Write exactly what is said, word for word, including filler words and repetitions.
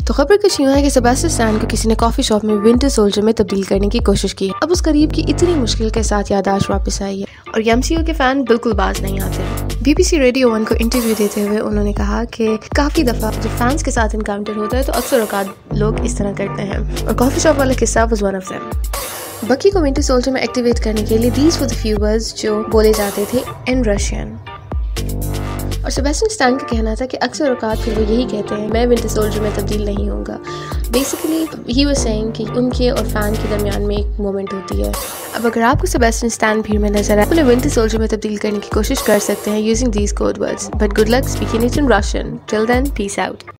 तो खबर कुछ यूँ है कि सेबेस्टियन स्टैन को किसी ने कॉफ़ी शॉप में विंटर सोल्जर में तब्दील करने की कोशिश की। अब उस करीब की इतनी मुश्किल के साथ याददाश्त वापस आई है और एमसीयू के फैन बिल्कुल बाज नहीं आते। बीबीसी रेडियो वन को इंटरव्यू देते हुए उन्होंने कहा कि काफ़ी दफ़ा जब फैंस के साथ इनकाउंटर होता है तो अक्सर औकात लोग इस तरह करते हैं और कॉफ़ी शॉप वाला किस्सा वाज वन ऑफ देम। बकी को विंटर सोल्जर में एक्टिवेट करने के लिए these were the few words जो बोले जाते थे इन रशियन। और सेबेस्टियन स्टैन का कहना था कि अक्सर औकात फिर वो यही कहते हैं मैं विंटर सोल्जर में तब्दील नहीं होऊंगा। बेसिकली ही वाज सेइंग कि उनके और फैन के दरमियान में एक मोमेंट होती है। अब अगर आपको सेबेस्टियन स्टैन भीड़ में नजर आए तो विंटर सोल्जर में तब्दील करने की कोशिश कर सकते हैं using these code words. But good luck speaking it in Russian. Till then peace out.